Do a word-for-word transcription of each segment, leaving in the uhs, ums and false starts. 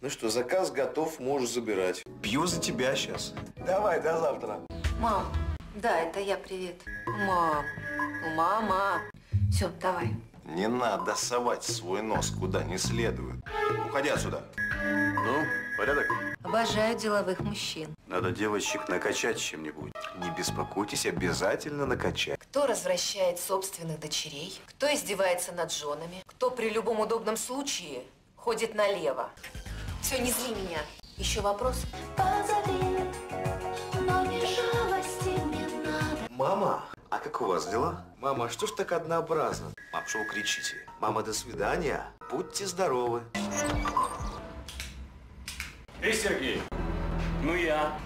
Ну что, заказ готов, можешь забирать. Пью за тебя сейчас. Давай, до завтра. Мам, да, это я, привет. Мам, ну, мама. Все, давай. Не надо совать свой нос куда не следует. Уходи отсюда. Ну, порядок? Обожаю деловых мужчин. Надо девочек накачать чем-нибудь. Не беспокойтесь, обязательно накачать. Кто развращает собственных дочерей? Кто издевается над женами? Кто при любом удобном случае ходит налево? Все, не зли меня. Еще вопрос? Позови, но не жалости не надо. Мама, а как у вас дела? Мама, а что ж так однообразно? Мам, что вы кричите? Мама, до свидания. Будьте здоровы. Эй, Сергей, ну я.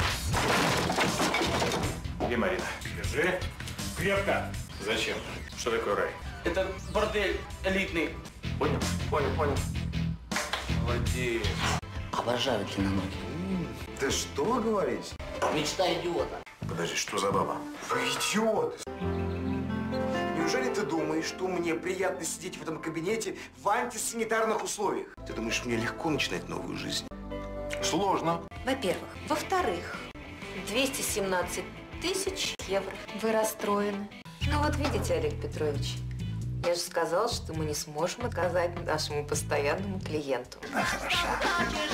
Где Марина? Держи. Крепко. Зачем? Что такое рай? Это бордель элитный. Понял? Понял, понял. Молодец. Обожаю длинноногих. Да что вы говорите? Мечта идиота. Подожди, что за баба? Вы идиот! Неужели ты думаешь, что мне приятно сидеть в этом кабинете в антисанитарных условиях? Ты думаешь, мне легко начинать новую жизнь? Сложно. Во-первых. Во-вторых, двести семнадцать тысяч евро. Вы расстроены. Ну вот видите, Олег Петрович, я же сказал, что мы не сможем оказать нашему постоянному клиенту. Да, хорошо.